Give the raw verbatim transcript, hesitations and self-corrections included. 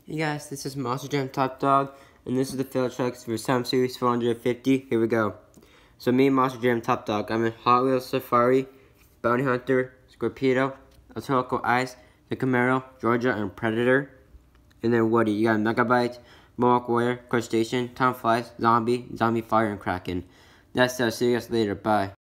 Hey guys, this is Monster Jam Top Dog, and this is the fail checks for Sam Series four hundred fifty. Here we go. So me, Monster Jam Top Dog, I'm in Hot Wheels Safari, Bounty Hunter, Scorpedo, Atomical Ice, the Camaro, Georgia, and Predator. And then Woody, you got Megabyte, Mohawk Warrior, Crustacean, Tom Flies, Zombie, Zombie Fire, and Kraken. That's it. I'll see you guys later. Bye.